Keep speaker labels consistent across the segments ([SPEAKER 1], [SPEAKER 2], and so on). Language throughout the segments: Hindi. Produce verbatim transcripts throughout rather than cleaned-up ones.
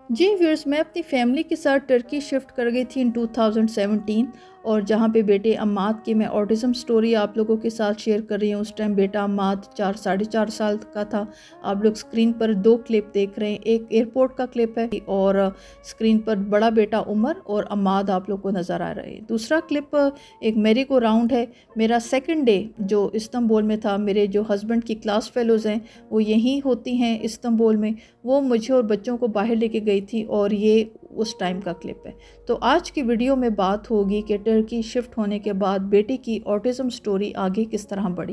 [SPEAKER 1] जी व्यूअर्स, मैं अपनी फैमिली के साथ टर्की शिफ्ट कर गई थी इन टू थाउज़ेंड सेवनटीन और जहाँ पे बेटे अम्माद की मैं ऑटिज़म स्टोरी आप लोगों के साथ शेयर कर रही हूँ। उस टाइम बेटा अम्माद चार साढ़े चार साल का था। आप लोग स्क्रीन पर दो क्लिप देख रहे हैं, एक एयरपोर्ट का क्लिप है और स्क्रीन पर बड़ा बेटा उमर और अम्माद आप लोग को नज़र आ रहे हैं। दूसरा क्लिप एक मेरी को राउंड है, मेरा सेकेंड डे जो इस्तांबुल में था। मेरे जो हस्बैंड की क्लास फेलोज़ हैं वो यहीं होती हैं इस्तांबुल में, वो मुझे और बच्चों को बाहर लेके गई थी और ये उस टाइम का क्लिप है। तो आज की वीडियो में बात होगी कि टर्की शिफ्ट होने के बाद बेटी की ऑटिज़म स्टोरी आगे किस तरह बढ़ी।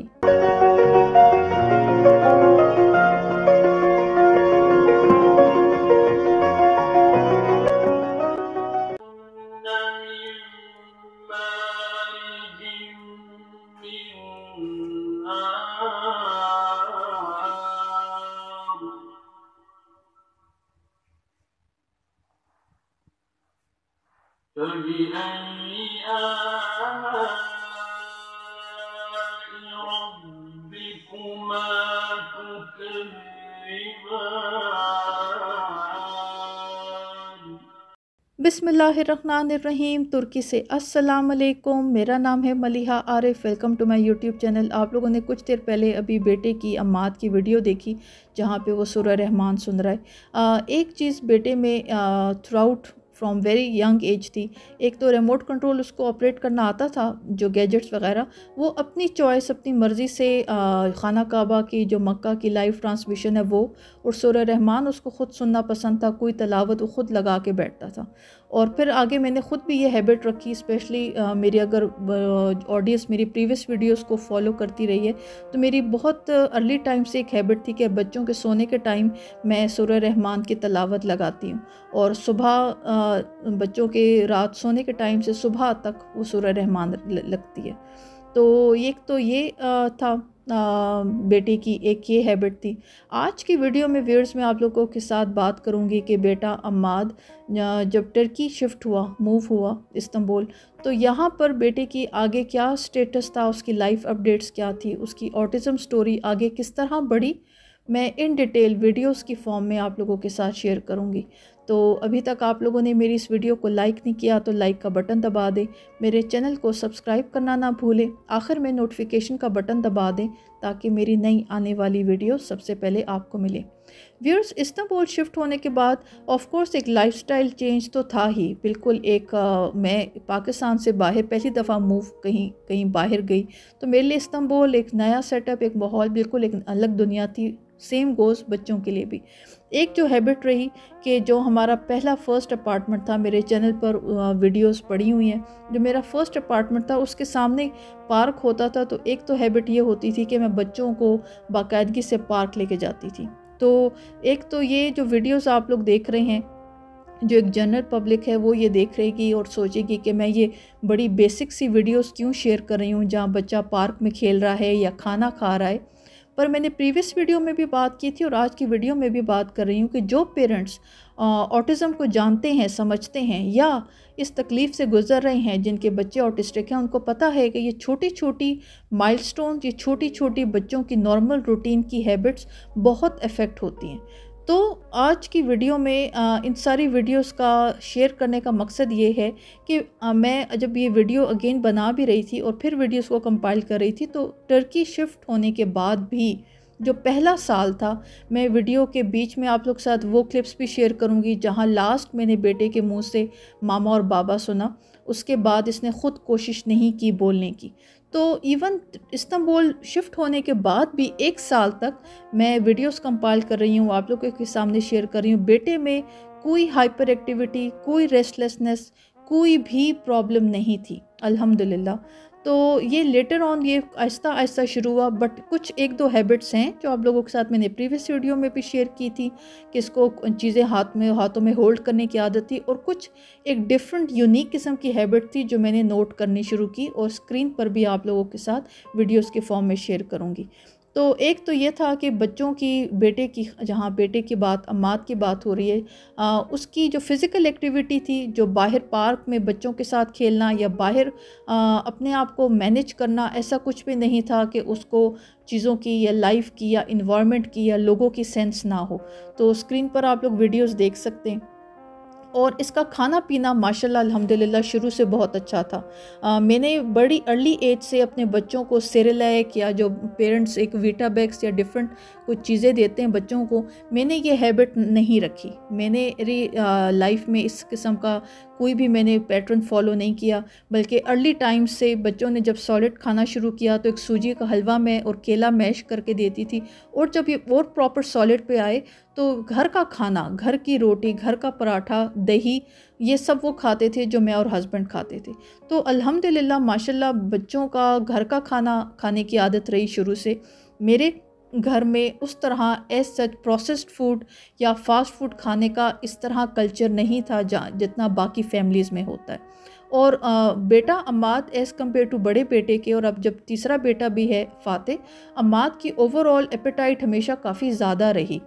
[SPEAKER 1] बिस्मिल्लाहिर्रहमानिर्रहीम। तुर्की से अस्सलाम वालेकुम। मेरा नाम है Maliha Arif. Welcome to my YouTube channel. आप लोगों ने कुछ देर पहले अभी बेटे की अम्माद की वीडियो देखी जहाँ पे वो सूरह रहमान सुन रहा है। एक चीज़ बेटे में throughout from very young age थी। एक तो रिमोट कंट्रोल उसको ऑपरेट करना आता था, जो गैजेट्स वगैरह वो अपनी चॉइस अपनी मर्ज़ी से खाना काबा की जो मक्का की लाइव ट्रांसमिशन है वो, और सूरह रहमान उसको ख़ुद सुनना पसंद था। कोई तलावत वो ख़ुद लगा के बैठता था। और फिर आगे मैंने ख़ुद भी ये हैबिट रखी, स्पेशली मेरी अगर ऑडियंस मेरी प्रीवियस वीडियोस को फॉलो करती रही है तो मेरी बहुत अर्ली टाइम से एक हैबिट थी कि बच्चों के सोने के टाइम मैं सूरह रहमान की तलावत लगाती हूँ और सुबह बच्चों के रात सोने के टाइम से सुबह तक वो सूरह रहमान लगती है। तो एक तो ये था आ, बेटे की एक ये हैबिट थी। आज की वीडियो में व्यूअर्स मैं आप लोगों के साथ बात करूंगी कि बेटा अम्माद जब टर्की शिफ्ट हुआ, मूव हुआ इस्तांबुल, तो यहाँ पर बेटे की आगे क्या स्टेटस था, उसकी लाइफ अपडेट्स क्या थी, उसकी ऑटिज़म स्टोरी आगे किस तरह बढ़ी, मैं इन डिटेल वीडियोस की फॉर्म में आप लोगों के साथ शेयर करूंगी। तो अभी तक आप लोगों ने मेरी इस वीडियो को लाइक नहीं किया तो लाइक का बटन दबा दें, मेरे चैनल को सब्सक्राइब करना ना भूलें, आखिर में नोटिफिकेशन का बटन दबा दें ताकि मेरी नई आने वाली वीडियो सबसे पहले आपको मिले। व्यूअर्स, इस्तांबुल शिफ्ट होने के बाद ऑफ कोर्स एक लाइफस्टाइल चेंज तो था ही बिल्कुल। एक आ, मैं पाकिस्तान से बाहर पहली दफ़ा मूव कहीं कहीं बाहर गई तो मेरे लिए इस्तांबुल एक नया सेटअप, एक माहौल, बिल्कुल एक अलग दुनिया थी। सेम गोज़ बच्चों के लिए भी। एक जो हैबिट रही कि जो हमारा पहला फ़र्स्ट अपार्टमेंट था, मेरे चैनल पर वीडियोस पड़ी हुई हैं, जो मेरा फ़र्स्ट अपार्टमेंट था उसके सामने पार्क होता था। तो एक तो हैबिट ये होती थी कि मैं बच्चों को बाकायदगी से पार्क लेके जाती थी। तो एक तो ये जो वीडियोस आप लोग देख रहे हैं, जो एक जनरल पब्लिक है वो ये देख रहेगी और सोचेगी कि मैं ये बड़ी बेसिक सी वीडियोस क्यों शेयर कर रही हूँ जहाँ बच्चा पार्क में खेल रहा है या खाना खा रहा है। पर मैंने प्रीवियस वीडियो में भी बात की थी और आज की वीडियो में भी बात कर रही हूँ कि जो पेरेंट्स ऑटिज़म को जानते हैं, समझते हैं या इस तकलीफ़ से गुज़र रहे हैं, जिनके बच्चे ऑटिस्टिक हैं, उनको पता है कि ये छोटी छोटी माइलस्टोन, ये छोटी छोटी बच्चों की नॉर्मल रूटीन की हैबिट्स बहुत अफेक्ट होती हैं। तो आज की वीडियो में आ, इन सारी वीडियोस का शेयर करने का मकसद ये है कि आ, मैं जब ये वीडियो अगेन बना भी रही थी और फिर वीडियोस को कंपाइल कर रही थी तो टर्की शिफ्ट होने के बाद भी जो पहला साल था, मैं वीडियो के बीच में आप लोग साथ वो क्लिप्स भी शेयर करूंगी जहां लास्ट मैंने बेटे के मुंह से मामा और बाबा सुना। उसके बाद इसने ख़ुद कोशिश नहीं की बोलने की। तो इवन इस्तांबुल शिफ्ट होने के बाद भी एक साल तक मैं वीडियोस कंपाइल कर रही हूँ, आप लोगों के सामने शेयर कर रही हूँ। बेटे में कोई हाइपर एक्टिविटी, कोई रेस्टलेसनेस, कोई भी प्रॉब्लम नहीं थी अल्हम्दुलिल्लाह। तो ये लेटर ऑन ये आहिस्ता आहिस्ता शुरू हुआ, बट कुछ एक दो हैबिट्स हैं जो आप लोगों के साथ मैंने प्रीवियस वीडियो में भी शेयर की थी कि इसको चीज़ें हाथ में हाथों में होल्ड करने की आदत थी, और कुछ एक डिफरेंट यूनिक किस्म की हैबिट थी जो मैंने नोट करनी शुरू की और स्क्रीन पर भी आप लोगों के साथ वीडियोस के फॉर्म में शेयर करूँगी। तो एक तो ये था कि बच्चों की, बेटे की, जहाँ बेटे की बात, अम्माद की बात हो रही है, आ, उसकी जो फ़िज़िकल एक्टिविटी थी, जो बाहर पार्क में बच्चों के साथ खेलना या बाहर आ, अपने आप को मैनेज करना, ऐसा कुछ भी नहीं था कि उसको चीज़ों की या लाइफ की या इन्वायरमेंट की या लोगों की सेंस ना हो। तो स्क्रीन पर आप लोग वीडियोस देख सकते हैं। और इसका खाना पीना माशाल्लाह अल्हम्दुलिल्लाह शुरू से बहुत अच्छा था। आ, मैंने बड़ी अर्ली एज से अपने बच्चों को सेरेलैक या जो पेरेंट्स एक वीटाबैक्स या डिफरेंट कुछ चीज़ें देते हैं बच्चों को, मैंने ये हैबिट नहीं रखी। मैंने मेरी लाइफ में इस किस्म का कोई भी मैंने पैटर्न फॉलो नहीं किया, बल्कि अर्ली टाइम से बच्चों ने जब सॉलिड खाना शुरू किया तो एक सूजी का हलवा मैं और केला मैश करके देती थी, और जब ये और प्रॉपर सॉलिड पे आए तो घर का खाना, घर की रोटी, घर का पराठा, दही, ये सब वो खाते थे जो मैं और हस्बैंड खाते थे। तो अल्हम्दुलिल्लाह माशाल्लाह बच्चों का घर का खाना खाने की आदत रही शुरू से। मेरे घर में उस तरह एज सच प्रोसेस्ड फूड या फास्ट फूड खाने का इस तरह कल्चर नहीं था जहाँ जितना बाकी फैमिलीज़ में होता है। और आ, बेटा अम्माद एज़ कम्पेयर टू बड़े बेटे के, और अब जब तीसरा बेटा भी है फ़ाते, अम्माद की ओवरऑल एपेटाइट हमेशा काफ़ी ज़्यादा रही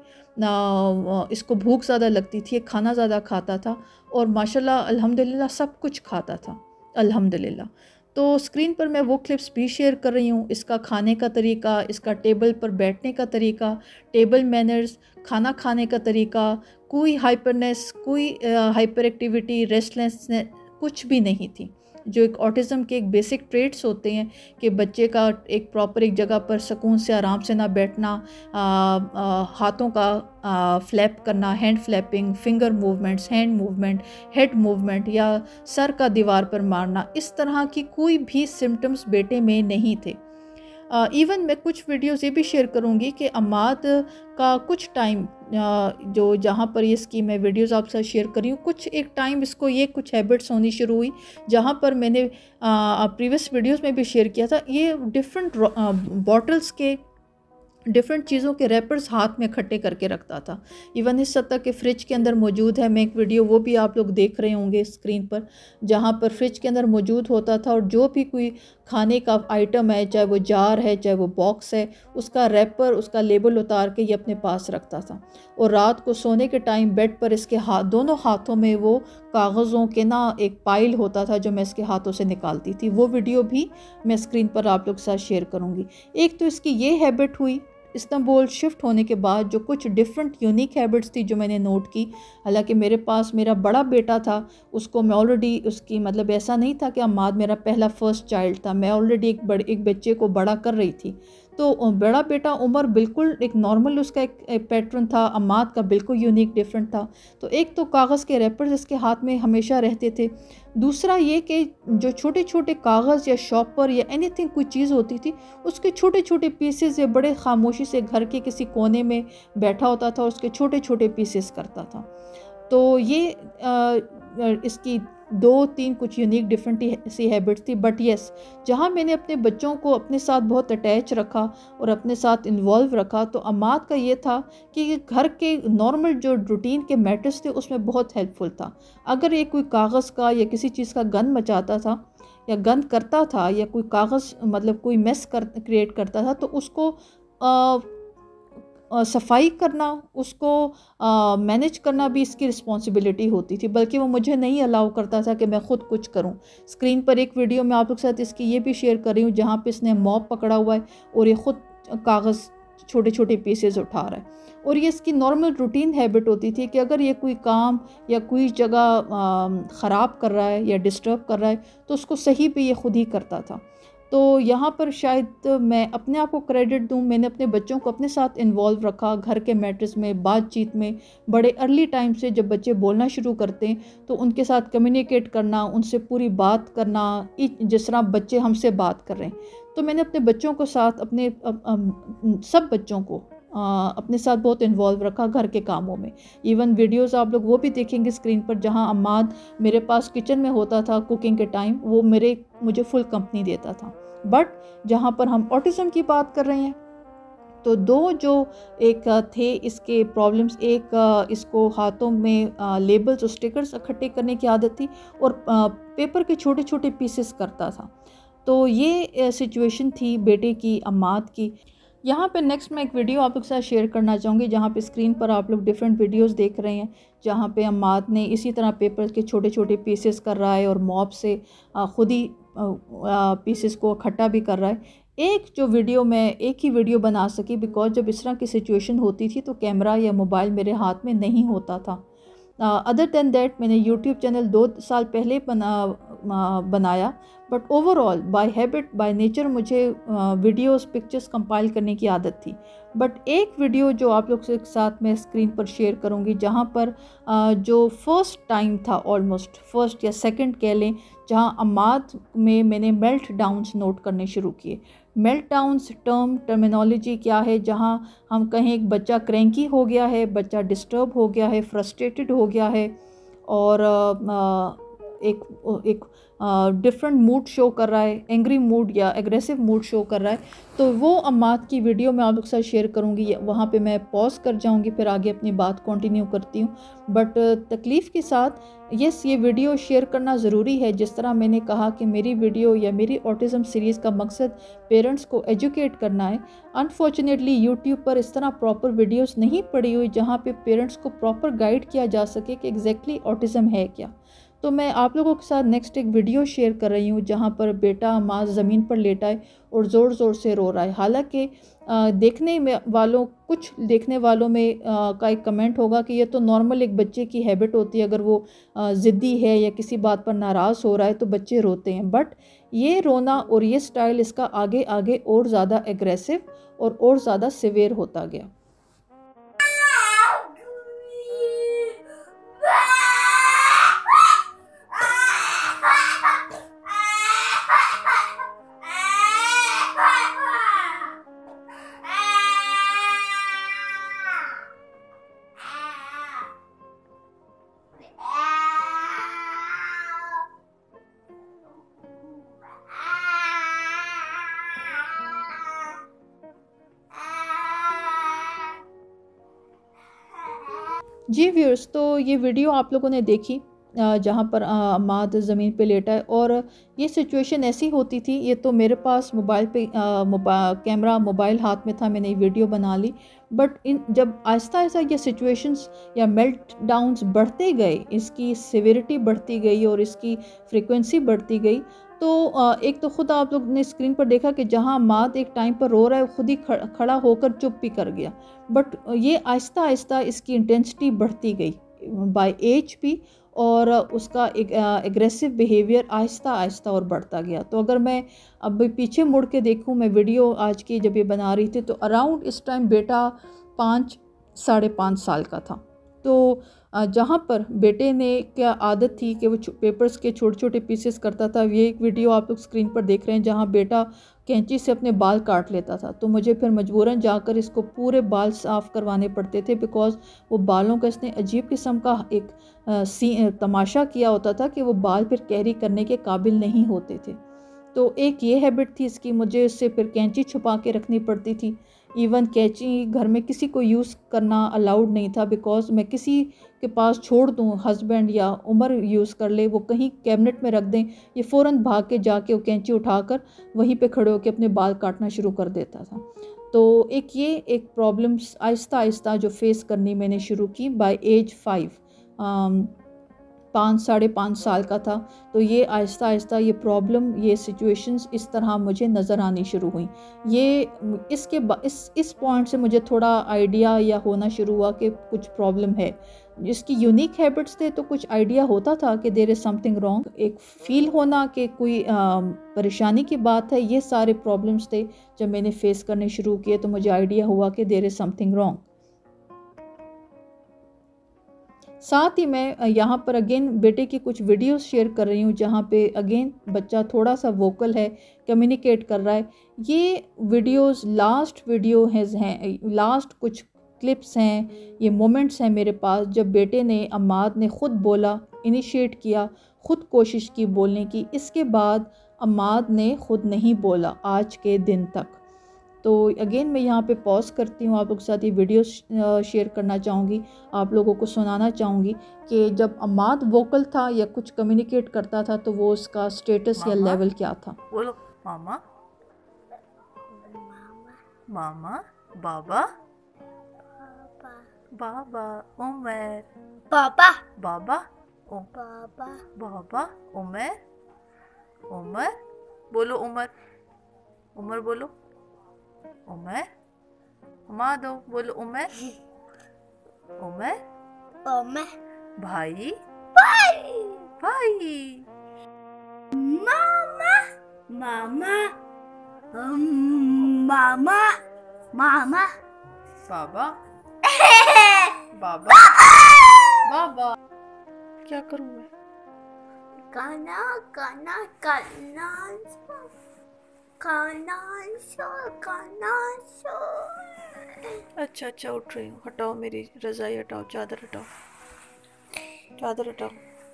[SPEAKER 1] ना, इसको भूख ज़्यादा लगती थी, खाना ज़्यादा खाता था और माशाल्लाह अल्हम्दुलिल्लाह सब कुछ खाता था अल्हम्दुलिल्लाह। तो स्क्रीन पर मैं वो क्लिप्स भी शेयर कर रही हूँ, इसका खाने का तरीका, इसका टेबल पर बैठने का तरीका, टेबल मैनर्स, खाना खाने का तरीका, कोई हाइपरनेस, कोई हाइपर एक्टिविटी, रेस्टलेसनेस कुछ भी नहीं थी, जो एक ऑटिज़म के एक बेसिक ट्रेट्स होते हैं कि बच्चे का एक प्रॉपर एक जगह पर सुकून से आराम से ना बैठना, आ, आ, हाथों का आ, फ्लैप करना, hand flapping, finger movements, hand movement, head movement या सर का दीवार पर मारना, इस तरह की कोई भी सिम्टम्स बेटे में नहीं थे। इवन uh, मैं कुछ वीडियोस ये भी शेयर करूँगी कि अम्माद का कुछ टाइम uh, जो जहाँ पर ये इसकी मैं वीडियोस आपके साथ शेयर कर रही हूँ, कुछ एक टाइम इसको ये कुछ हैबिट्स होनी शुरू हुई, जहाँ पर मैंने प्रीवियस uh, वीडियोस में भी शेयर किया था। ये डिफरेंट बॉटल्स के डिफरेंट चीज़ों के रैपर्स हाथ में इकट्ठे करके रखता था। इवन इस हद तक कि फ्रिज के अंदर मौजूद है, मैं एक वीडियो वो भी आप लोग देख रहे होंगे स्क्रीन पर, जहाँ पर फ्रिज के अंदर मौजूद होता था और जो भी कोई खाने का आइटम है, चाहे वो जार है, चाहे वो बॉक्स है, उसका रैपर, उसका लेबल उतार के ये अपने पास रखता था। और रात को सोने के टाइम बेड पर इसके हाथ, दोनों हाथों में वो कागज़ों के ना एक पाइल होता था जो मैं इसके हाथों से निकालती थी। वो वीडियो भी मैं स्क्रीन पर आप लोग के साथ शेयर करूँगी। एक तो इसकी ये हैबिट हुई इस्तांबुल शिफ्ट होने के बाद, जो कुछ डिफरेंट यूनिक हैबिट्स थी जो मैंने नोट की। हालांकि मेरे पास मेरा बड़ा बेटा था, उसको मैं ऑलरेडी उसकी मतलब ऐसा नहीं था कि अम्माद मेरा पहला फर्स्ट चाइल्ड था, मैं ऑलरेडी एक बड़े एक बच्चे को बड़ा कर रही थी। तो बड़ा बेटा उमर बिल्कुल एक नॉर्मल उसका एक, एक पैटर्न था, अम्माद का बिल्कुल यूनिक डिफरेंट था। तो एक तो कागज़ के रैपर्स इसके हाथ में हमेशा रहते थे। दूसरा ये कि जो छोटे छोटे कागज़ या शॉपर या एनीथिंग कोई चीज़ होती थी, उसके छोटे छोटे पीसेस या बड़े खामोशी से घर के किसी कोने में बैठा होता था और उसके छोटे छोटे पीसेस करता था। तो ये आ, इसकी दो तीन कुछ यूनिक डिफरेंट सी हैबिट्स थी। बट येस, जहाँ मैंने अपने बच्चों को अपने साथ बहुत अटैच रखा और अपने साथ इन्वॉल्व रखा, तो अम्माद का ये था कि घर के नॉर्मल जो रूटीन के मैटर्स थे उसमें बहुत हेल्पफुल था। अगर ये कोई कागज़ का या किसी चीज़ का गंद मचाता था या गंद करता था या कोई कागज़ मतलब कोई मेस कर क्रिएट करता था, तो उसको आ, सफाई करना, उसको मैनेज करना भी इसकी रिस्पॉन्सिबिलिटी होती थी, बल्कि वो मुझे नहीं अलाउ करता था कि मैं ख़ुद कुछ करूं। स्क्रीन पर एक वीडियो मैं आप लोग के साथ इसकी ये भी शेयर कर रही हूँ, जहाँ पे इसने मॉप पकड़ा हुआ है और ये ख़ुद कागज़ छोटे छोटे पीसेस उठा रहा है। और ये इसकी नॉर्मल रूटीन हैबिट होती थी कि अगर ये कोई काम या कोई जगह ख़राब कर रहा है या डिस्टर्ब कर रहा है, तो उसको सही पे ये ख़ुद ही करता था। तो यहाँ पर शायद मैं अपने आप को क्रेडिट दूँ, मैंने अपने बच्चों को अपने साथ इन्वॉल्व रखा घर के मैटर्स में, बातचीत में। बड़े अर्ली टाइम से जब बच्चे बोलना शुरू करते हैं तो उनके साथ कम्युनिकेट करना, उनसे पूरी बात करना, जिस तरह बच्चे हमसे बात कर रहे हैं। तो मैंने अपने बच्चों को साथ अपने अप, अप, सब बच्चों को आ, अपने साथ बहुत इन्वॉल्व रखा घर के कामों में। इवन वीडियोस आप लोग वो भी देखेंगे स्क्रीन पर, जहाँ अम्माद मेरे पास किचन में होता था कुकिंग के टाइम, वो मेरे मुझे फुल कंपनी देता था। बट जहाँ पर हम ऑटिज़म की बात कर रहे हैं, तो दो जो एक थे इसके प्रॉब्लम्स, एक इसको हाथों में लेबल्स और स्टिकर्स इकट्ठे करने की आदत थी और पेपर के छोटे छोटे पीसेस करता था। तो ये सिचुएशन थी बेटे की अम्माद की। यहाँ पे नेक्स्ट मैं एक वीडियो आप लोग के साथ शेयर करना चाहूँगी, जहाँ पे स्क्रीन पर आप लोग डिफरेंट वीडियोस देख रहे हैं, जहाँ पे अम्माद ने इसी तरह पेपर के छोटे छोटे पीसेस कर रहा है और मॉप से ख़ुद ही पीसेस को इकट्ठा भी कर रहा है। एक जो वीडियो मैं एक ही वीडियो बना सकी बिकॉज जब इस तरह की सिचुएशन होती थी तो कैमरा या मोबाइल मेरे हाथ में नहीं होता था। अदर देन दैट मैंने यूट्यूब चैनल दो साल पहले बना बनाया, but overall by habit by nature मुझे वीडियोस पिक्चर्स कंपाइल करने की आदत थी। बट एक वीडियो जो आप लोग के साथ मैं स्क्रीन पर शेयर करूंगी, जहां पर uh, जो फर्स्ट टाइम था, ऑलमोस्ट फर्स्ट या सेकंड कह लें, जहां अम्माद में मैंने मेल्ट डाउन्स नोट करने शुरू किए। मेल्ट डाउन्स टर्म टर्मिनोलॉजी क्या है, जहां हम कहें एक बच्चा क्रैंकी हो गया है, बच्चा डिस्टर्ब हो गया है, फ्रस्ट्रेटेड हो गया है और uh, एक एक डिफरेंट मूड शो कर रहा है, एंग्री मूड या एग्रेसिव मूड शो कर रहा है, तो वो अम्माद की वीडियो मैं आप लोग के साथ शेयर करूंगी। वहाँ पे मैं पॉज कर जाऊंगी, फिर आगे अपनी बात कंटिन्यू करती हूँ। बट तकलीफ़ के साथ यस, ये वीडियो शेयर करना ज़रूरी है। जिस तरह मैंने कहा कि मेरी वीडियो या मेरी ऑटिज़म सीरीज़ का मकसद पेरेंट्स को एजुकेट करना है। अनफॉर्चुनेटली यूट्यूब पर इस तरह प्रॉपर वीडियोज़ नहीं पड़ी हुई जहाँ पे पेरेंट्स को प्रॉपर गाइड किया जा सके कि एग्जैक्टली ऑटिज़म है क्या। तो मैं आप लोगों के साथ नेक्स्ट एक वीडियो शेयर कर रही हूँ जहाँ पर बेटा माँ ज़मीन पर लेटा है और ज़ोर ज़ोर से रो रहा है। हालांकि देखने में वालों कुछ देखने वालों में आ, का एक कमेंट होगा कि ये तो नॉर्मल एक बच्चे की हैबिट होती है, अगर वो ज़िद्दी है या किसी बात पर नाराज़ हो रहा है तो बच्चे रोते हैं। बट ये रोना और ये स्टाइल इसका आगे आगे और ज़्यादा एग्रेसिव और और ज़्यादा सिवियर होता गया। जी व्यूअर्स, तो ये वीडियो आप लोगों ने देखी जहाँ पर अम्माद ज़मीन पे लेटा है और ये सिचुएशन ऐसी होती थी। ये तो मेरे पास मोबाइल पे मोबाइल कैमरा मोबाइल हाथ में था, मैंने ये वीडियो बना ली। बट इन जब आहिस्ता आहिस्ता ये सिचुएशंस या मेल्ट डाउन्स बढ़ते गए, इसकी सिविरिटी बढ़ती गई और इसकी फ्रीक्वेंसी बढ़ती गई, तो एक तो खुद आप लोग ने स्क्रीन पर देखा कि जहाँ अम्माद एक टाइम पर रो रहा है, खुद ही खड़ा होकर चुप भी कर गया। बट ये आहिस्ता आहिस्ता इसकी इंटेंसिटी बढ़ती गई बाय एज भी, और उसका एक एग्रेसिव बिहेवियर आहिस्ता आहिस्ता और बढ़ता गया। तो अगर मैं अब पीछे मुड़ के देखूं, मैं वीडियो आज की जब ये बना रही थी तो अराउंड इस टाइम बेटा पाँच साढ़े पाँच साल का था। तो जहाँ पर बेटे ने क्या आदत थी कि वो पेपर्स के छोटे छोटे पीसेस करता था। ये एक वीडियो आप लोग स्क्रीन पर देख रहे हैं जहाँ बेटा कैंची से अपने बाल काट लेता था, तो मुझे फिर मजबूरन जाकर इसको पूरे बाल साफ़ करवाने पड़ते थे, बिकॉज़ वो बालों का इसने अजीब किस्म का एक आ, सी तमाशा किया होता था कि वो बाल फिर कैरी करने के काबिल नहीं होते थे। तो एक ये हैबिट थी इसकी, मुझे इससे फिर कैंची छुपा के रखनी पड़ती थी। इवन कैंची घर में किसी को यूज़ करना अलाउड नहीं था, बिकॉज़ मैं किसी के पास छोड़ दूँ, हस्बैंड या उमर यूज़ कर ले, वो कहीं कैबिनेट में रख दें, ये फ़ौरन भाग के जाके वो कैंची उठाकर वहीं पे खड़े होकर अपने बाल काटना शुरू कर देता था। तो एक ये एक प्रॉब्लम्स आहिस्ता आहिस्ता जो फेस करनी मैंने शुरू की बाय एज फाइव, पाँच साढ़े पाँच साल का था। तो ये आहिस्ता आहिस्ता ये प्रॉब्लम, ये सिचुएशंस इस तरह मुझे नज़र आनी शुरू हुई। ये इसके इस इस पॉइंट से मुझे थोड़ा आइडिया या होना शुरू हुआ कि कुछ प्रॉब्लम है। जिसकी यूनिक हैबिट्स थे तो कुछ आइडिया होता था कि देयर इज़ समथिंग रॉन्ग, एक फील होना कि कोई परेशानी की बात है। ये सारे प्रॉब्लम्स थे जब मैंने फेस करने शुरू किए, तो मुझे आइडिया हुआ कि देयर इज़ समथिंग रॉन्ग। साथ ही मैं यहाँ पर अगेन बेटे की कुछ वीडियोस शेयर कर रही हूँ जहाँ पे अगेन बच्चा थोड़ा सा वोकल है, कम्युनिकेट कर रहा है। ये वीडियोस लास्ट वीडियो हैं, लास्ट कुछ क्लिप्स हैं, ये मोमेंट्स हैं मेरे पास जब बेटे ने अम्माद ने ख़ुद बोला, इनिशिएट किया, ख़ुद कोशिश की बोलने की। इसके बाद अम्माद ने ख़ुद नहीं बोला आज के दिन तक। तो अगेन मैं यहाँ पे पॉज करती हूँ, आप लोग के साथ ये वीडियो शेयर करना चाहूँगी, आप लोगों को सुनाना चाहूँगी कि जब अम्माद वोकल था या कुछ कम्युनिकेट करता था तो वो उसका स्टेटस या लेवल क्या था।
[SPEAKER 2] बोलो मामा, मामा, बाबा, बाबा, उमर,
[SPEAKER 3] पापा,
[SPEAKER 2] बाबा,
[SPEAKER 3] पापा,
[SPEAKER 2] बाबा, उमर, उमर, बोलो उमर, उमर बोलो, उमर, माँ दो बोलो उमर, उमर,
[SPEAKER 3] उमर,
[SPEAKER 2] भाई
[SPEAKER 3] भाई
[SPEAKER 2] भाई
[SPEAKER 3] मामा मामा अम, मामा मामा
[SPEAKER 2] बाबा बाबा बाबा क्या करूं मैं?
[SPEAKER 3] काना काना काना काना सो काना सो
[SPEAKER 2] अच्छा अच्छा उठ रही हूँ। हटाओ मेरी रजाई, हटाओ चादर, हटाओ चादर, हटाओ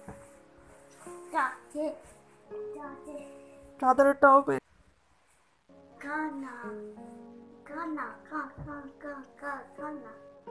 [SPEAKER 3] दाते दाते
[SPEAKER 2] चादर, हटाओ मेरी।
[SPEAKER 3] काना काना का का का का काना।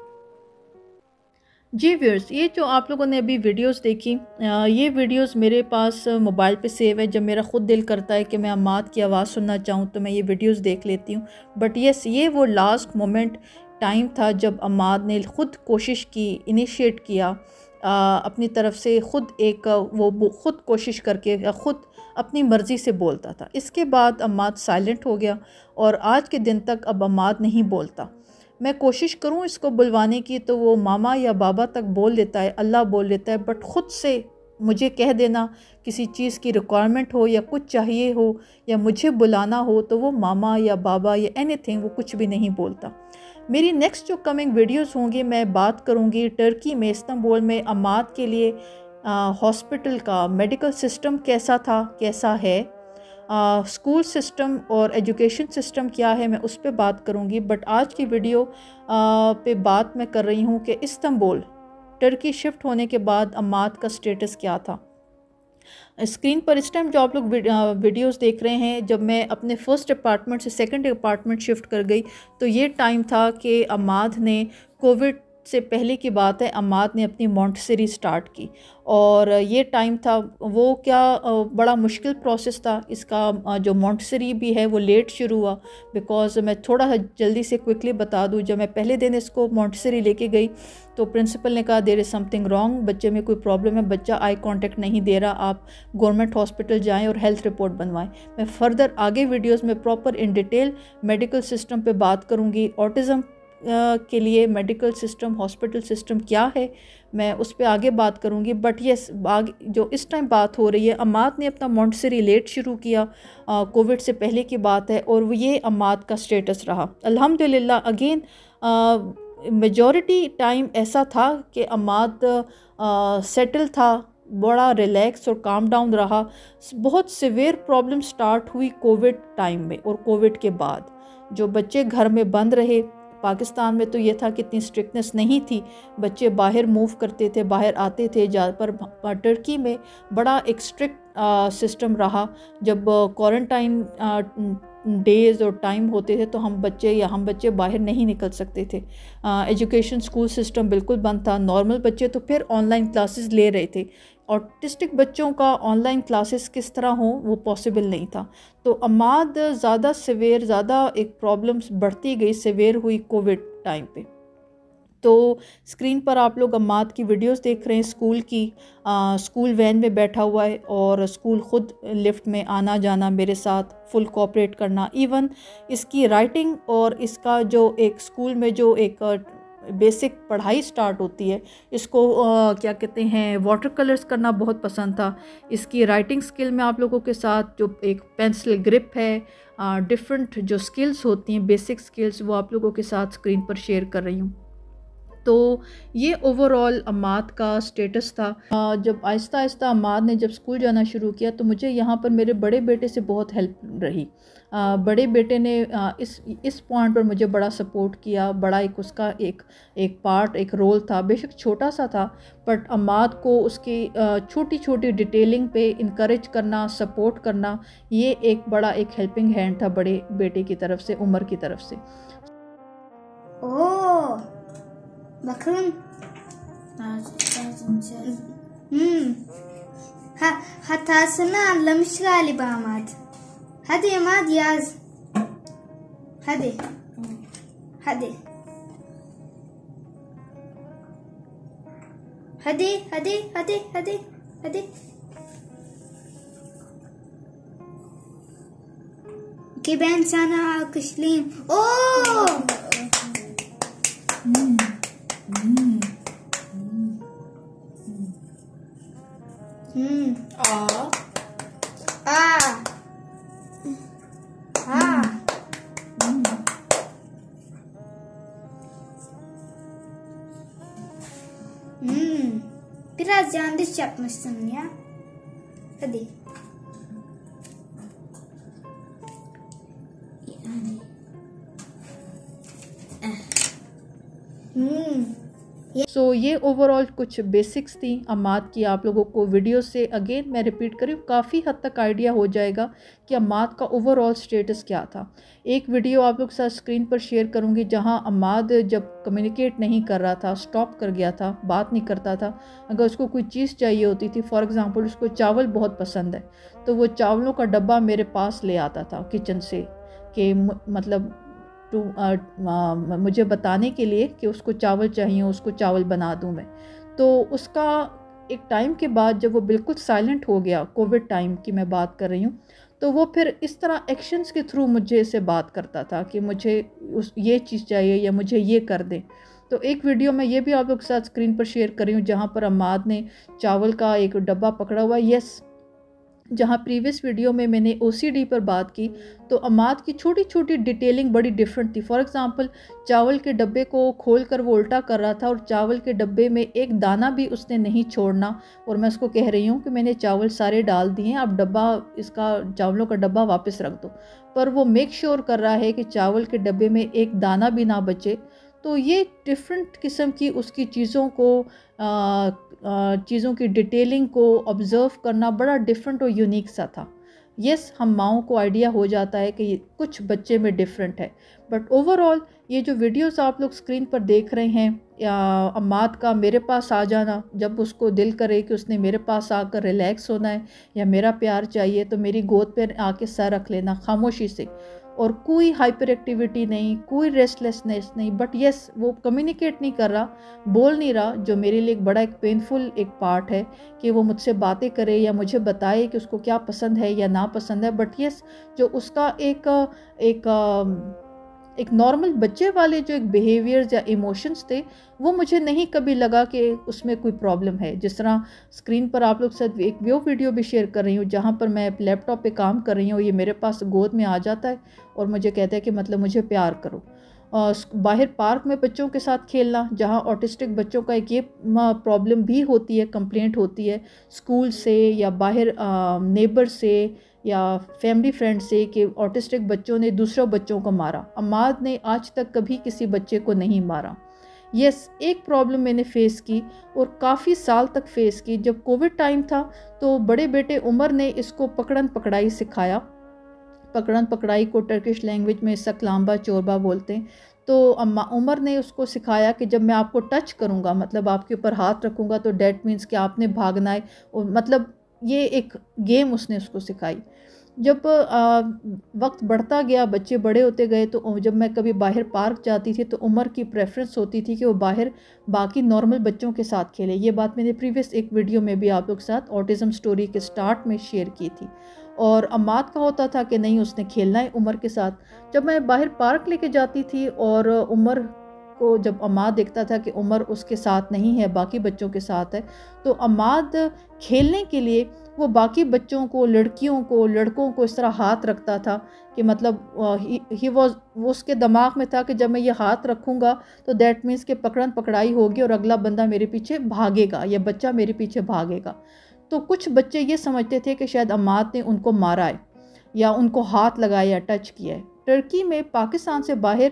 [SPEAKER 1] जी व्यूअर्स, ये जो आप लोगों ने अभी वीडियोस देखी, ये वीडियोस मेरे पास मोबाइल पे सेव है। जब मेरा ख़ुद दिल करता है कि मैं अम्माद की आवाज़ सुनना चाहूँ तो मैं ये वीडियोस देख लेती हूँ। बट यस, ये वो लास्ट मोमेंट टाइम था जब अम्माद ने ख़ुद कोशिश की, इनिशिएट किया आ, अपनी तरफ से ख़ुद एक वो ख़ुद कोशिश करके ख़ुद अपनी मर्ज़ी से बोलता था। इसके बाद अम्माद साइलेंट हो गया और आज के दिन तक अब अम्माद नहीं बोलता। मैं कोशिश करूं इसको बुलवाने की तो वो मामा या बाबा तक बोल लेता है, अल्लाह बोल लेता है, बट ख़ुद से मुझे कह देना किसी चीज़ की रिक्वायरमेंट हो या कुछ चाहिए हो या मुझे बुलाना हो तो वो मामा या बाबा या एनीथिंग, वो कुछ भी नहीं बोलता। मेरी नेक्स्ट जो कमिंग वीडियोस होंगी मैं बात करूंगी टर्की में, इस्तांबुल में अम्माद के लिए हॉस्पिटल का मेडिकल सिस्टम कैसा था, कैसा है, स्कूल uh, सिस्टम और एजुकेशन सिस्टम क्या है, मैं उस पर बात करूंगी। बट आज की वीडियो uh, पे बात मैं कर रही हूँ कि इस्तांबुल टर्की शिफ्ट होने के बाद अम्माद का स्टेटस क्या था। स्क्रीन पर इस टाइम जो आप लोग वीडियोस देख रहे हैं, जब मैं अपने फर्स्ट अपार्टमेंट से सेकंड अपार्टमेंट शिफ्ट कर गई तो ये टाइम था कि अम्माद ने कोविड से पहले की बात है, अम्माद ने अपनी मॉन्टेसरी स्टार्ट की और ये टाइम था वो क्या बड़ा मुश्किल प्रोसेस था इसका। जो मॉन्टेसरी भी है वो लेट शुरू हुआ, बिकॉज़ मैं थोड़ा सा जल्दी से क्विकली बता दूं, जब मैं पहले दिन इसको मॉन्टेसरी लेके गई तो प्रिंसिपल ने कहा देयर इज़ समथिंग रॉन्ग, बच्चे में कोई प्रॉब्लम है, बच्चा आई कांटेक्ट नहीं दे रहा, आप गवर्नमेंट हॉस्पिटल जाएं और हेल्थ रिपोर्ट बनवाएं। मैं फर्दर आगे वीडियोज़ में proper in detail medical system पर बात करूँगी। ऑटिज़म के लिए मेडिकल सिस्टम, हॉस्पिटल सिस्टम क्या है, मैं उस पर आगे बात करूंगी। बट यस, आगे जो इस टाइम बात हो रही है, अम्माद ने अपना मॉन्टेसरी लेट शुरू किया, कोविड से पहले की बात है, और ये अम्माद का स्टेटस रहा। अल्हम्दुलिल्लाह अगेन मेजॉरिटी टाइम ऐसा था कि अम्माद सेटल था, बड़ा रिलैक्स और काम डाउन रहा। बहुत सिवियर प्रॉब्लम स्टार्ट हुई कोविड टाइम में और कोविड के बाद जो बच्चे घर में बंद रहे। पाकिस्तान में तो ये था कि इतनी स्ट्रिक्टनेस नहीं थी, बच्चे बाहर मूव करते थे, बाहर आते थे जा पर टर्की में बड़ा एक स्ट्रिक्ट सिस्टम रहा। जब क्वारंटाइन डेज़ और टाइम होते थे तो हम बच्चे या हम बच्चे बाहर नहीं निकल सकते थे। एजुकेशन स्कूल सिस्टम बिल्कुल बंद था। नॉर्मल बच्चे तो फिर ऑनलाइन क्लासेस ले रहे थे, ऑटिस्टिक बच्चों का ऑनलाइन क्लासेस किस तरह हो वो पॉसिबल नहीं था। तो अम्माद ज़्यादा सिवियर, ज़्यादा एक प्रॉब्लम्स बढ़ती गई, सिवियर हुई कोविड टाइम पे। तो स्क्रीन पर आप लोग अम्माद की वीडियोस देख रहे हैं स्कूल की। आ, स्कूल वैन में बैठा हुआ है और स्कूल ख़ुद लिफ्ट में आना जाना, मेरे साथ फुल कोऑपरेट करना। इवन इसकी राइटिंग और इसका जो एक स्कूल में जो एक बेसिक पढ़ाई स्टार्ट होती है, इसको आ, क्या कहते हैं, वाटर कलर्स करना बहुत पसंद था। इसकी राइटिंग स्किल में आप लोगों के साथ जो एक पेंसिल ग्रिप है, डिफरेंट जो स्किल्स होती हैं, बेसिक स्किल्स, वो आप लोगों के साथ स्क्रीन पर शेयर कर रही हूँ। तो ये ओवरऑल अम्माद का स्टेटस था। जब आहिस्ता आहिस्ता अम्माद ने जब स्कूल जाना शुरू किया तो मुझे यहाँ पर मेरे बड़े बेटे से बहुत हेल्प रही। आ, बड़े बेटे ने आ, इस इस पॉइंट पर मुझे बड़ा सपोर्ट किया। बड़ा एक उसका एक एक पार्ट, एक रोल था, बेशक छोटा सा था, बट अम्माद को उसकी छोटी छोटी डिटेलिंग पे इनकरेज करना, सपोर्ट करना, ये एक बड़ा एक हेल्पिंग हैंड था बड़े बेटे की तरफ से, उमर की तरफ से।
[SPEAKER 3] ओह bakın. Hmm. Ha, hatasını anlamış galiba Ahmet. Hadi Ahmet yaz. Hadi. Hadi. Hadi, hadi, hadi, hadi, hadi. Ki ben sana alkışlayayım. Oo! Hmm. Hmm. Hmm. Hmm
[SPEAKER 2] आ
[SPEAKER 3] आ आ Hmm, biraz yanlış yapmışsın ya. Hadi. Yani. Hmm.
[SPEAKER 1] So so, ये ओवरऑल कुछ बेसिक्स थी अम्माद की। आप लोगों को वीडियो से अगेन मैं रिपीट करी, काफ़ी हद तक आइडिया हो जाएगा कि अम्माद का ओवरऑल स्टेटस क्या था। एक वीडियो आप लोग के साथ स्क्रीन पर शेयर करूँगी जहाँ अम्माद जब कम्युनिकेट नहीं कर रहा था, स्टॉप कर गया था, बात नहीं करता था। अगर उसको कोई चीज़ चाहिए होती थी, फॉर एग्ज़ाम्पल उसको चावल बहुत पसंद है, तो वो चावलों का डब्बा मेरे पास ले आता था किचन से, कि मतलब टू मुझे बताने के लिए कि उसको चावल चाहिए, उसको चावल बना दूं मैं। तो उसका एक टाइम के बाद जब वो बिल्कुल साइलेंट हो गया, कोविड टाइम की मैं बात कर रही हूँ, तो वो फिर इस तरह एक्शंस के थ्रू मुझे से बात करता था कि मुझे उस ये चीज़ चाहिए या मुझे ये कर दें। तो एक वीडियो मैं ये भी आप लोग के साथ स्क्रीन पर शेयर कर रही हूँ जहाँ पर अम्माद ने चावल का एक डब्बा पकड़ा हुआ। यस, जहाँ प्रीवियस वीडियो में मैंने ओसीडी पर बात की तो अम्माद की छोटी छोटी डिटेलिंग बड़ी डिफरेंट थी। फॉर एग्ज़ाम्पल चावल के डब्बे को खोल कर वो उल्टा कर रहा था और चावल के डब्बे में एक दाना भी उसने नहीं छोड़ना, और मैं उसको कह रही हूँ कि मैंने चावल सारे डाल दिए हैं, आप डब्बा इसका चावलों का डब्बा वापस रख दो, पर वो मेक श्योर कर रहा है कि चावल के डब्बे में एक दाना भी ना बचे। तो ये डिफरेंट किस्म की उसकी चीज़ों को आ, चीज़ों की डिटेलिंग को ऑब्ज़र्व करना बड़ा डिफरेंट और यूनिक सा था। यस, हम माओं को आइडिया हो जाता है कि कुछ बच्चे में डिफरेंट है, बट ओवरऑल ये जो वीडियोस आप लोग स्क्रीन पर देख रहे हैं, या अम्माद का मेरे पास आ जाना, जब उसको दिल करे कि उसने मेरे पास आकर रिलैक्स होना है या मेरा प्यार चाहिए तो मेरी गोद पर आके सर रख लेना खामोशी से, और कोई हाइपर एक्टिविटी नहीं, कोई रेस्टलेसनेस नहीं, बट यस वो कम्युनिकेट नहीं कर रहा, बोल नहीं रहा, जो मेरे लिए एक बड़ा एक पेनफुल एक पार्ट है कि वो मुझसे बातें करे या मुझे बताए कि उसको क्या पसंद है या ना पसंद है। बट यस, जो उसका एक एक एक नॉर्मल बच्चे वाले जो एक बिहेवियर्स या इमोशंस थे, वो मुझे नहीं कभी लगा कि उसमें कोई प्रॉब्लम है। जिस तरह स्क्रीन पर आप लोग के साथ एक वो वीडियो भी शेयर कर रही हूँ जहाँ पर मैं लैपटॉप पे काम कर रही हूँ, ये मेरे पास गोद में आ जाता है और मुझे कहता है कि मतलब मुझे प्यार करो। और बाहर पार्क में बच्चों के साथ खेलना, जहाँ ऑटिस्टिक बच्चों का एक ये प्रॉब्लम भी होती है, कंप्लेंट होती है स्कूल से या बाहर नेबर से या फैमिली फ्रेंड से कि ऑटिस्टिक बच्चों ने दूसरों बच्चों को मारा। अम्माद ने आज तक कभी किसी बच्चे को नहीं मारा। यस, एक प्रॉब्लम मैंने फ़ेस की और काफ़ी साल तक फ़ेस की। जब कोविड टाइम था तो बड़े बेटे उमर ने इसको पकड़न पकड़ाई सिखाया। पकड़न पकड़ाई को टर्किश लैंग्वेज में सकलाम्बा चोरबा बोलते हैं। तो अम्मा उमर ने उसको सिखाया कि जब मैं आपको टच करूँगा, मतलब आपके ऊपर हाथ रखूँगा, तो डैट मीन्स कि आपने भागना है, और मतलब ये एक गेम उसने उसको सिखाई। जब आ, वक्त बढ़ता गया, बच्चे बड़े होते गए, तो जब मैं कभी बाहर पार्क जाती थी तो उमर की प्रेफरेंस होती थी कि वो बाहर बाकी नॉर्मल बच्चों के साथ खेले। ये बात मैंने प्रीवियस एक वीडियो में भी आप लोग के साथ ऑटिज़म स्टोरी के स्टार्ट में शेयर की थी। और अम्माद का होता था कि नहीं, उसने खेलना है उमर के साथ। जब मैं बाहर पार्क लेके जाती थी और उमर को जब अम्माद देखता था कि उमर उसके साथ नहीं है, बाकी बच्चों के साथ है, तो अम्माद खेलने के लिए वो बाकी बच्चों को, लड़कियों को, लड़कों को इस तरह हाथ रखता था कि मतलब ही वॉज वो उसके दिमाग में था कि जब मैं ये हाथ रखूँगा तो दैट मीन्स कि पकड़न पकड़ाई होगी और अगला बंदा मेरे पीछे भागेगा या बच्चा मेरे पीछे भागेगा। तो कुछ बच्चे ये समझते थे कि शायद अम्माद ने उनको मारा है या उनको हाथ लगाया या टच किया है। टर्की में पाकिस्तान से बाहर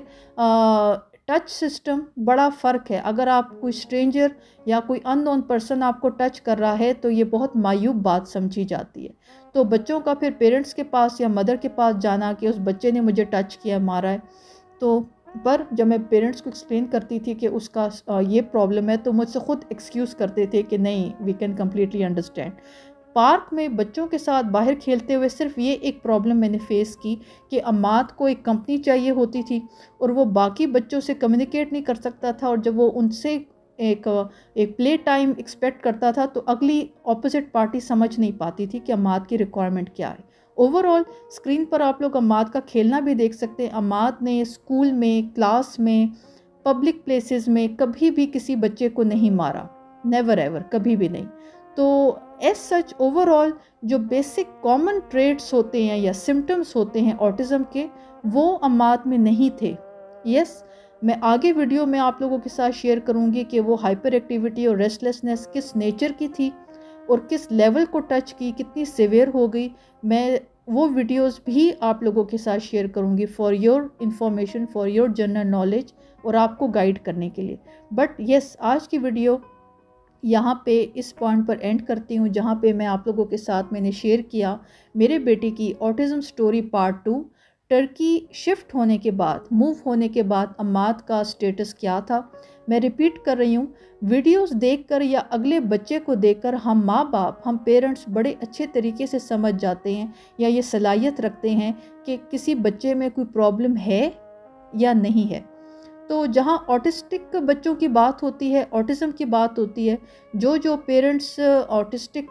[SPEAKER 1] आ, टच सिस्टम बड़ा फ़र्क है। अगर आप कोई स्ट्रेंजर या कोई अननोन पर्सन आपको टच कर रहा है तो ये बहुत मायूब बात समझी जाती है। तो बच्चों का फिर पेरेंट्स के पास या मदर के पास जाना कि उस बच्चे ने मुझे टच किया, मारा है, तो पर जब मैं पेरेंट्स को एक्सप्लेन करती थी कि उसका ये प्रॉब्लम है तो मुझसे ख़ुद एक्सक्यूज़ करते थे कि नहीं, we can completely understand. Park में बच्चों के साथ बाहर खेलते हुए सिर्फ ये एक प्रॉब्लम मैंने फ़ेस की कि अम्माद को एक कंपनी चाहिए होती थी और वो बाकी बच्चों से कम्युनिकेट नहीं कर सकता था, और जब वो उनसे एक एक प्ले टाइम एक्सपेक्ट करता था तो अगली ऑपोजिट पार्टी समझ नहीं पाती थी कि अम्माद की रिक्वायरमेंट क्या है। ओवरऑल स्क्रीन पर आप लोग अम्माद का खेलना भी देख सकते हैं। अम्माद ने स्कूल में, क्लास में, पब्लिक प्लेसेस में कभी भी किसी बच्चे को नहीं मारा, नेवर एवर, कभी भी नहीं। तो एज सच ओवरऑल जो बेसिक कॉमन ट्रेट्स होते हैं या सिम्टम्स होते हैं ऑटिज़म के, वो अम्मात में नहीं थे। यस, मैं आगे वीडियो में आप लोगों के साथ शेयर करूंगी कि वो हाइपर एक्टिविटी और रेस्टलेसनेस किस नेचर की थी और किस लेवल को टच की, कितनी सिवियर हो गई। मैं वो वीडियोस भी आप लोगों के साथ शेयर करूंगी for your information, for your general knowledge और आपको गाइड करने के लिए। बट यस, आज की वीडियो यहाँ पे इस पॉइंट पर एंड करती हूँ जहाँ पे मैं आप लोगों के साथ मैंने शेयर किया मेरे बेटे की autism story part two. Turkey shift होने के बाद, मूव होने के बाद अम्मात का स्टेटस क्या था। मैं रिपीट कर रही हूँ, वीडियोस देखकर या अगले बच्चे को देखकर हम माँ बाप, हम पेरेंट्स बड़े अच्छे तरीके से समझ जाते हैं या ये सलाहियत रखते हैं कि किसी बच्चे में कोई प्रॉब्लम है या नहीं है। तो जहाँ ऑटिस्टिक बच्चों की बात होती है, ऑटिज़म की बात होती है, जो जो पेरेंट्स ऑटिस्टिक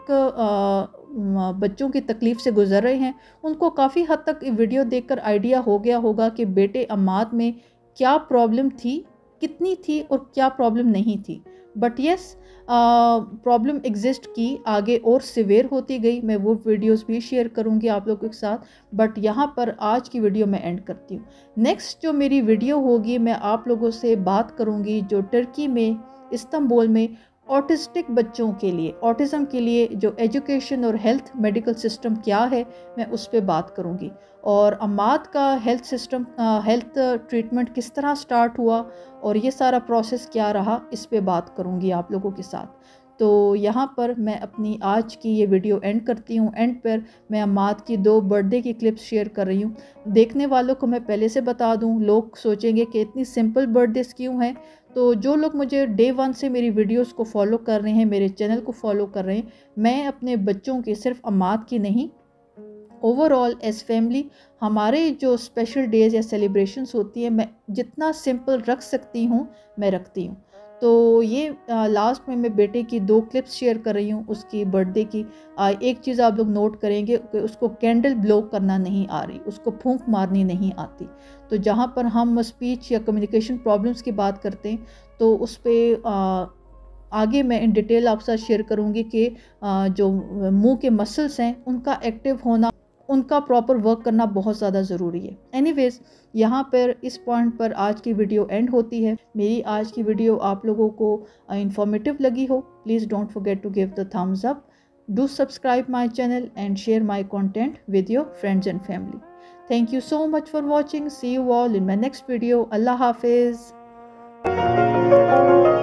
[SPEAKER 1] बच्चों की तकलीफ़ से गुजर रहे हैं उनको काफ़ी हद तक वीडियो देखकर आइडिया हो गया होगा कि बेटे अम्मात में क्या प्रॉब्लम थी, कितनी थी और क्या प्रॉब्लम नहीं थी। बट यस, प्रॉब्लम एग्जिस्ट की, आगे और सिवियर होती गई। मैं वो वीडियोस भी शेयर करूंगी आप लोगों के साथ। बट यहाँ पर आज की वीडियो मैं एंड करती हूँ। नेक्स्ट जो मेरी वीडियो होगी मैं आप लोगों से बात करूंगी जो टर्की में, इस्तांबुल में ऑटिस्टिक बच्चों के लिए, ऑटिज़म के लिए जो एजुकेशन और हेल्थ मेडिकल सिस्टम क्या है, मैं उस पर बात करूंगी। और अम्मात का हेल्थ सिस्टम, हेल्थ ट्रीटमेंट किस तरह स्टार्ट हुआ और ये सारा प्रोसेस क्या रहा, इस पे बात करूंगी आप लोगों के साथ। तो यहाँ पर मैं अपनी आज की ये वीडियो एंड करती हूँ। एंड पर मैं अम्मात की दो बर्थडे की क्लिप्स शेयर कर रही हूँ। देखने वालों को मैं पहले से बता दूँ, लोग सोचेंगे कि इतनी सिंपल बर्थडेज क्यों हैं। तो जो लोग मुझे डे वन से मेरी वीडियोस को फॉलो कर रहे हैं, मेरे चैनल को फॉलो कर रहे हैं, मैं अपने बच्चों की, सिर्फ अम्मात की नहीं, ओवरऑल एज फैमिली हमारे जो स्पेशल डेज़ या सेलिब्रेशंस होती है, मैं जितना सिंपल रख सकती हूँ मैं रखती हूँ। तो ये आ, लास्ट में मैं बेटे की दो क्लिप्स शेयर कर रही हूँ उसकी बर्थडे की। आ, एक चीज़ आप लोग नोट करेंगे कि उसको कैंडल ब्लो करना नहीं आ रही, उसको फूंक मारनी नहीं आती। तो जहाँ पर हम स्पीच या कम्युनिकेशन प्रॉब्लम्स की बात करते हैं तो उस पर आगे मैं इन डिटेल आपके साथ शेयर करूँगी कि जो मुंह के मसल्स हैं उनका एक्टिव होना, उनका प्रॉपर वर्क करना बहुत ज़्यादा ज़रूरी है। एनीवेज, यहाँ पर इस पॉइंट पर आज की वीडियो एंड होती है। मेरी आज की वीडियो आप लोगों को इंफॉर्मेटिव लगी हो, please don't forget to give the thumbs up, do subscribe my channel and share my content with your friends and family. Thank you so much for watching. See you all in my next video. अल्लाह हाफिज़।